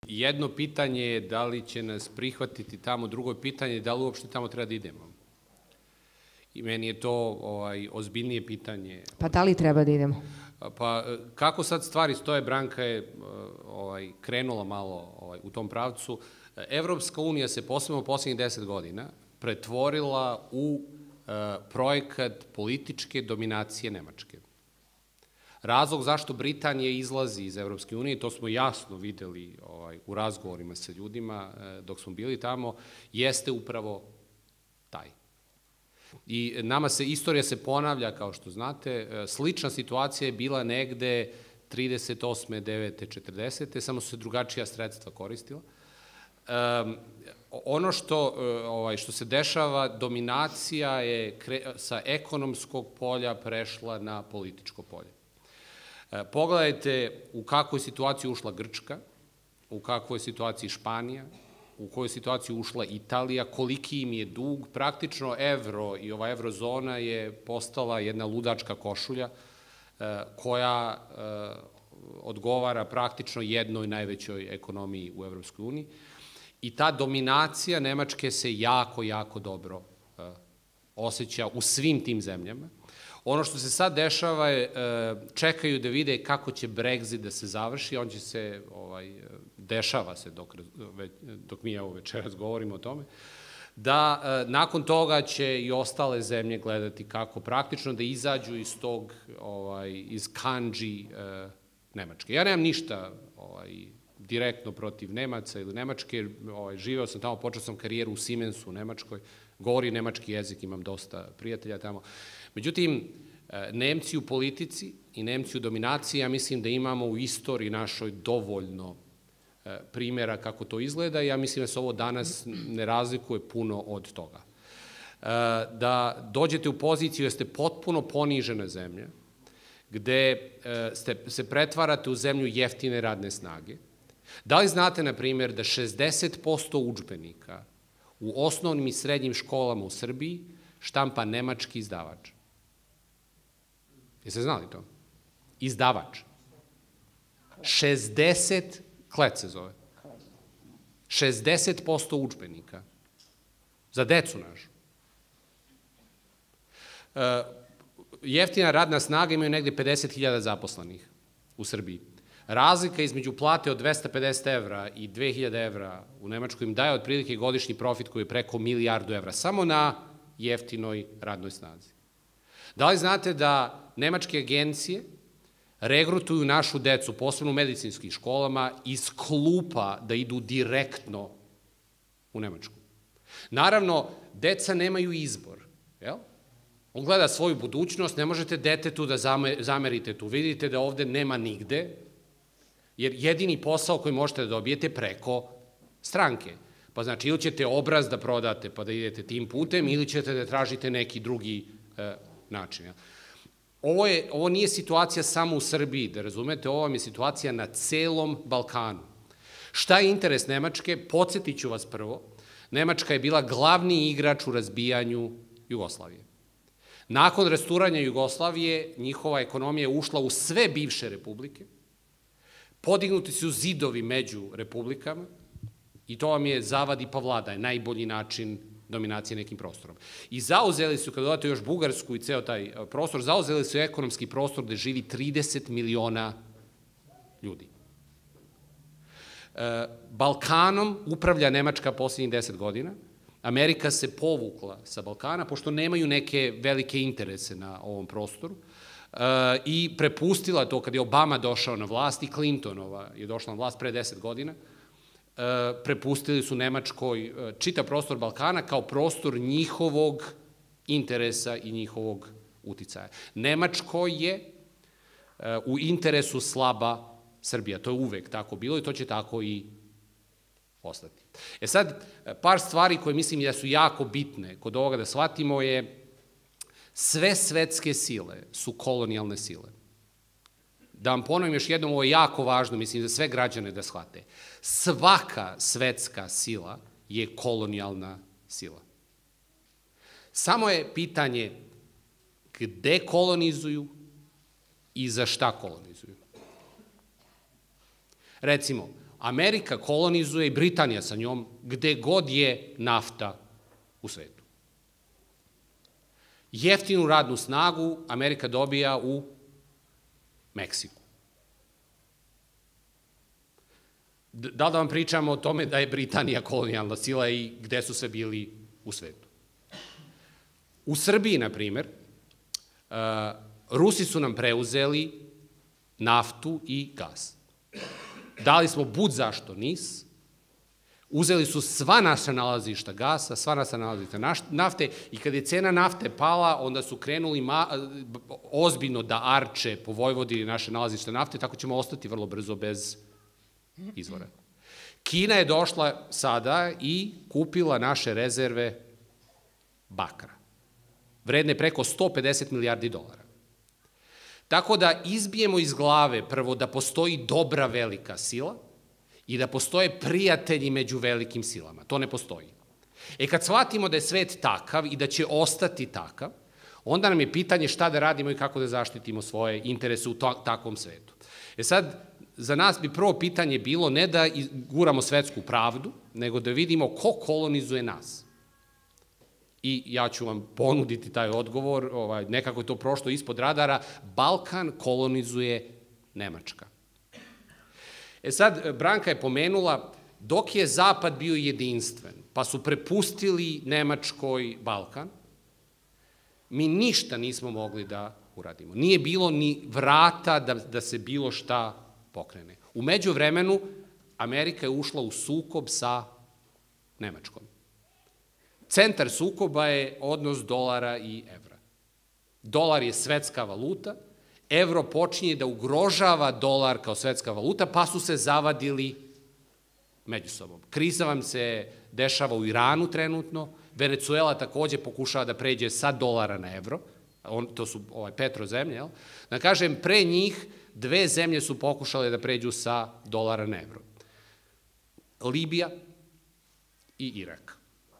Jedno pitanje je da li će nas prihvatiti tamo, drugo pitanje je da li uopšte tamo treba da idemo. I meni je to ozbiljnije pitanje. Pa da li treba da idemo? Pa kako sad stvari stoje, Branka je krenula malo u tom pravcu. Evropska unija se posebno u poslednjih 10 godina pretvorila u projekat političke dominacije Nemačke. Razlog zašto Britanija izlazi iz Evropske unije, to smo jasno videli u razgovorima sa ljudima dok smo bili tamo, jeste upravo taj. I nama istorija se ponavlja, kao što znate, slična situacija je bila negde 38. 9. 40. samo su se drugačija sredstva koristila. Ono što se dešava, dominacija je sa ekonomskog polja prešla na političko polje. Pogledajte u kakvoj situaciji ušla Grčka, u kakvoj situaciji Španija, u kojoj situaciji ušla Italija, koliki im je dug, praktično evro i ova evrozona je postala jedna ludačka košulja koja odgovara praktično jednoj najvećoj ekonomiji u Evropskoj uniji. I ta dominacija Nemačke se jako, jako dobro osjeća u svim tim zemljama. Ono što se sad dešava je, čekaju da vide kako će Brexit da se završi, on će se, dešava se dok mi evo večeras govorimo o tome, da nakon toga će i ostale zemlje gledati kako praktično da izađu iz tog, iz kandži Nemačke. Ja nemam ništa direktno protiv Nemaca ili Nemačke, živeo sam tamo, počeo sam karijeru u Siemensu u Nemačkoj, govori nemački jezik, imam dosta prijatelja tamo. Međutim, Nemci u politici i Nemci u dominaciji, ja mislim da imamo u istoriji našoj dovoljno primjera kako to izgleda i ja mislim da se ovo danas ne razlikuje puno od toga. Da dođete u poziciju da ste potpuno ponižena zemlja, gde se pretvarate u zemlju jeftine radne snage. Da li znate, na primjer, da 60% udžbenika u osnovnim i srednjim školama u Srbiji štampa nemački izdavač? Jeste znali to? Izdavač. 60, Klet se zove. 60% udžbenika. Za decu našu. Jeftina radna snaga imaju negde 50.000 zaposlenih u Srbiji. Razlika između plate od 250 evra i 2000 evra u Nemačkoj im daje otprilike godišnji profit koji je preko 1 milijardu evra, samo na jeftinoj radnoj snazi. Da li znate da nemačke agencije regrutuju našu decu, posebno u medicinskim školama, iz klupa da idu direktno u Nemačku? Naravno, deca nemaju izbor, jel? On gleda svoju budućnost, ne možete detetu da zamerite tu. Vidite da ovde nema nigde, jer jedini posao koji možete da dobijete preko stranke. Pa znači, ili ćete obraz da prodate pa da idete tim putem, ili ćete da tražite neki drugi način. Ovo nije situacija samo u Srbiji, da razumete, ovo vam je situacija na celom Balkanu. Šta je interes Nemačke? Podsjetit ću vas prvo. Nemačka je bila glavni igrač u razbijanju Jugoslavije. Nakon rasturanja Jugoslavije, njihova ekonomija je ušla u sve bivše republike, podignuti su zidovi među republikama i to vam je zavadi pa vlada, najbolji način dominacije nekim prostorom. I zauzeli su, kada dodate još Bugarsku i ceo taj prostor, zauzeli su ekonomski prostor gde živi 30 miliona ljudi. Balkanom upravlja Nemačka poslednjih 10 godina. Amerika se povukla sa Balkana, pošto nemaju neke velike interese na ovom prostoru, i prepustila to kad je Obama došao na vlast i Clintonova je došla na vlast pre 10 godina, prepustili su Nemačkoj čitav prostor Balkana kao prostor njihovog interesa i njihovog uticaja. Nemačkoj je u interesu slaba Srbija. To je uvek tako bilo i to će tako i ostati. Sad, par stvari koje mislim da su jako bitne kod ovoga da shvatimo je sve svetske sile su kolonijalne sile. Da vam ponovim još jednom, ovo je jako važno, mislim, za sve građane da shvate. Svaka svetska sila je kolonijalna sila. Samo je pitanje gde kolonizuju i za šta kolonizuju. Recimo, Amerika kolonizuje i Britanija sa njom gde god je nafta u svetu. Jeftinu radnu snagu Amerika dobija u Meksiku. Da li da vam pričamo o tome da je Britanija kolonijalna sila i gde su sve bili u svetu? U Srbiji, na primer, Rusi su nam preuzeli naftu i gas. Dali smo bud zašto NIS, uzeli su sva naša nalazišta gasa, sva naša nalazišta nafte i kad je cena nafte pala, onda su krenuli ozbiljno da arče po Vojvodini naše nalazište nafte, tako ćemo ostati vrlo brzo bez izvora. Kina je došla sada i kupila naše rezerve bakra, vredne preko 150 milijardi dolara. Tako da izbijemo iz glave prvo da postoji dobra velika sila i da postoje prijatelji među velikim silama. To ne postoji. Kad shvatimo da je svet takav i da će ostati takav, onda nam je pitanje šta da radimo i kako da zaštitimo svoje interese u takvom svetu. Sad, za nas bi prvo pitanje bilo ne da guramo svetsku pravdu, nego da vidimo ko kolonizuje nas. I ja ću vam ponuditi taj odgovor, nekako je to prošlo ispod radara, Balkan kolonizuje Nemačka. Sad, Branka je pomenula, dok je Zapad bio jedinstven, pa su prepustili Nemačkoj Balkan, mi ništa nismo mogli da uradimo. Nije bilo ni vrata da se bilo šta pokrene. U međuvremenu, Amerika je ušla u sukob sa Nemačkom. Centar sukoba je odnos dolara i evra. Dolar je svetska valuta, evro počinje da ugrožava dolar kao svetska valuta, pa su se zavadili među sobom. Kriza vam se dešava u Iranu trenutno, Venezuela takođe pokušava da pređe sa dolara na evro, to su petrozemlje, da kažem, pre njih dve zemlje su pokušale da pređu sa dolara na evro. Libija i Irak.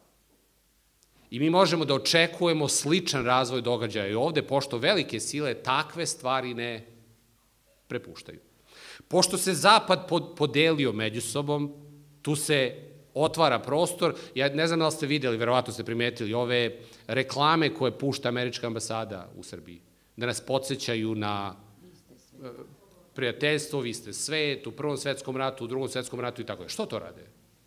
I mi možemo da očekujemo sličan razvoj događaja i ovde, pošto velike sile takve stvari ne prepuštaju. Pošto se Zapad podelio među sobom, tu se otvara prostor, ja ne znam da li ste videli, verovatno ste primetili, ove reklame koje pušta američka ambasada u Srbiji, da nas podsjećaju na prijateljstvo, vi ste svet, u Prvom svetskom ratu, u Drugom svetskom ratu i tako je. Što to rade?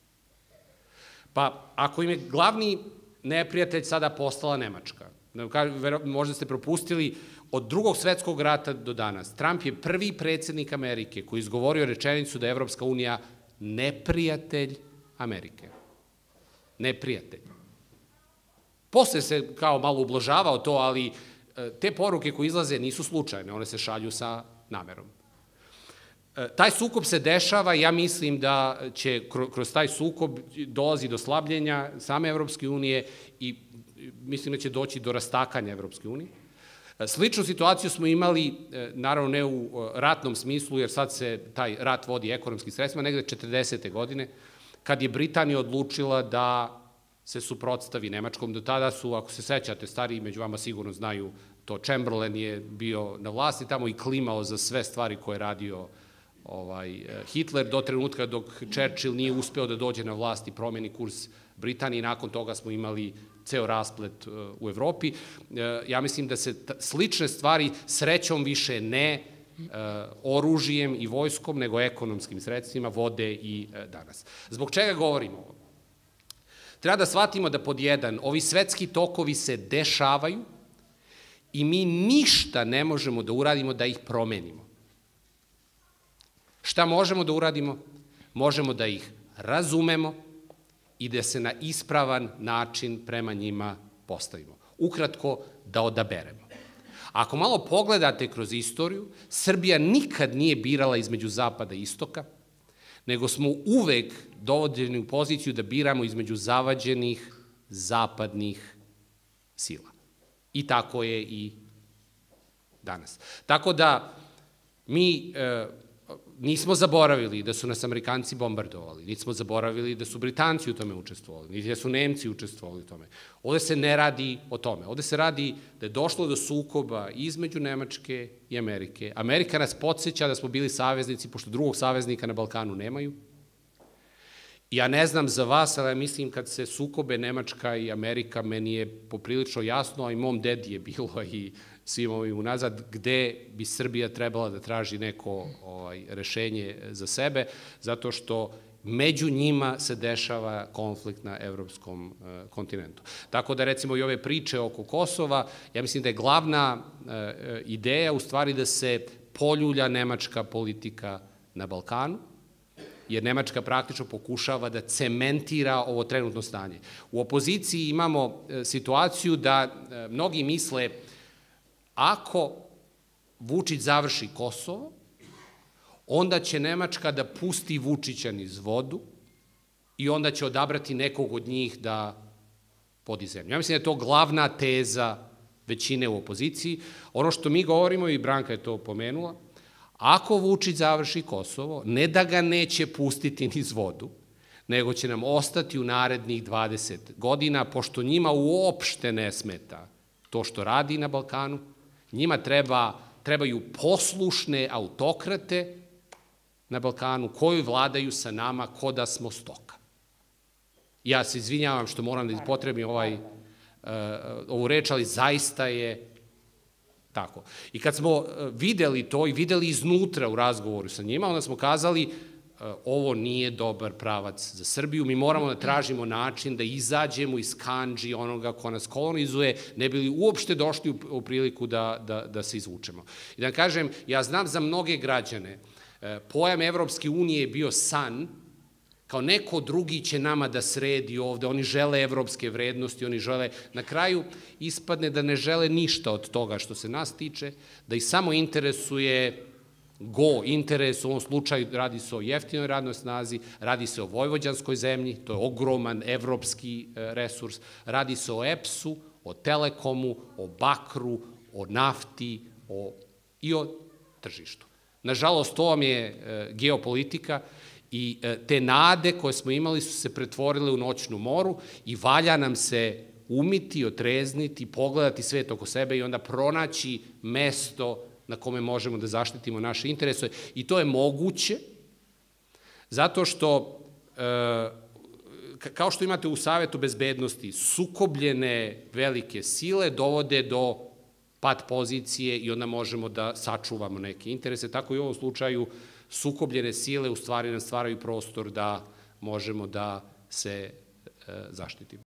Pa, ako im je glavni neprijatelj sada postala Nemačka, možda ste propustili, od Drugog svetskog rata do danas, Trump je prvi predsjednik Amerike koji izgovorio rečenicu da je Evropska unija neprijatelj Amerike. Neprijatelj. Posle se kao malo ublažavao to, ali te poruke koje izlaze nisu slučajne, one se šalju sa namerom. Taj sukob se dešava, ja mislim da će kroz taj sukob dolazi do slabljenja same Evropske unije i mislim da će doći do rastakanja Evropske unije. Sličnu situaciju smo imali, naravno ne u ratnom smislu, jer sad se taj rat vodi ekonomskim sredstvima, negde 40. godine, kad je Britanija odlučila da se suprotstavi Nemačkom. Do tada su, ako se sećate, stariji među vama sigurno znaju to, Chamberlain je bio na vlasti tamo i klimao za sve stvari koje je radio Hitler do trenutka dok Churchill nije uspeo da dođe na vlast i promeni kurs Britanije i nakon toga smo imali ceo rasplet u Evropi. Ja mislim da se slične stvari srećom više ne oružijem i vojskom, nego ekonomskim sredstvima vode i danas. Zbog čega govorimo ovo? Treba da shvatimo da pod jedan, ovi svetski tokovi se dešavaju i mi ništa ne možemo da uradimo da ih promenimo. Šta možemo da uradimo? Možemo da ih razumemo i da se na ispravan način prema njima postavimo. Ukratko, da odaberemo. Ako malo pogledate kroz istoriju, Srbija nikad nije birala između zapada i istoka, nego smo uvek dovođeni u poziciju da biramo između zavađenih zapadnih sila. I tako je i danas. Tako da mi nismo zaboravili da su nas Amerikanci bombardovali, nismo zaboravili da su Britanci u tome učestvovali, niti da su Nemci učestvovali u tome. Ovde se ne radi o tome. Ovde se radi da je došlo do sukoba između Nemačke i Amerike. Amerika nas podsjeća da smo bili saveznici, pošto drugog saveznika na Balkanu nemaju, Ja ne znam za vas, ali mislim kad se sukobe Nemačka i Amerika, meni je poprilično jasno, a i mom dedi je bilo i svim ovim unazad, gde bi Srbija trebala da traži neko rešenje za sebe, zato što među njima se dešava konflikt na evropskom kontinentu. Tako da, recimo, i ove priče oko Kosova, ja mislim da je glavna ideja u stvari da se poljulja nemačka politika na Balkanu, jer Nemačka praktično pokušava da cementira ovo trenutno stanje. U opoziciji imamo situaciju da mnogi misle ako Vučić završi Kosovo, onda će Nemačka da pusti Vučića niz vodu i onda će odabrati nekog od njih da vodi zemlju. Ja mislim da je to glavna teza većine u opoziciji. Ono što mi govorimo, i Branka je to pomenula, ako Vučić završi Kosovo, ne da ga neće pustiti niz vodu, nego će nam ostati u narednih 20 godina, pošto njima uopšte ne smeta to što radi na Balkanu, njima trebaju poslušne autokrate na Balkanu koji vladaju sa nama ko da smo stoka. Ja se izvinjavam što moram da potrebim ovu reč, ali zaista je tako. I kad smo videli to i videli iznutra u razgovoru sa njima, onda smo kazali ovo nije dobar pravac za Srbiju, mi moramo da tražimo način da izađemo iz kandži onoga ko nas kolonizuje, ne bi li uopšte došli u priliku da se izvučemo. I da kažem, ja znam za mnoge građane, pojam Evropske unije je bio san, kao neko drugi će nama da sredi ovde, oni žele evropske vrednosti, oni žele, na kraju ispadne da ne žele ništa od toga što se nas tiče, da ih samo interesuje interes, u ovom slučaju radi se o jeftinoj radnoj snazi, radi se o vojvođanskoj zemlji, to je ogroman evropski resurs, radi se o EPS-u, o Telekomu, o bakru, o nafti i o tržištu. Nažalost, to vam je geopolitika i te nade koje smo imali su se pretvorile u noćnu moru i valja nam se umiti, otrezniti, pogledati svet oko sebe i onda pronaći mesto na kome možemo da zaštitimo naše interese. I to je moguće zato što, kao što imate u Savetu bezbednosti, sukobljene velike sile dovode do pad pozicije i onda možemo da sačuvamo neke interese. Tako i u ovom slučaju sukobljene sile u stvari nam stvaraju prostor da možemo da se zaštitimo.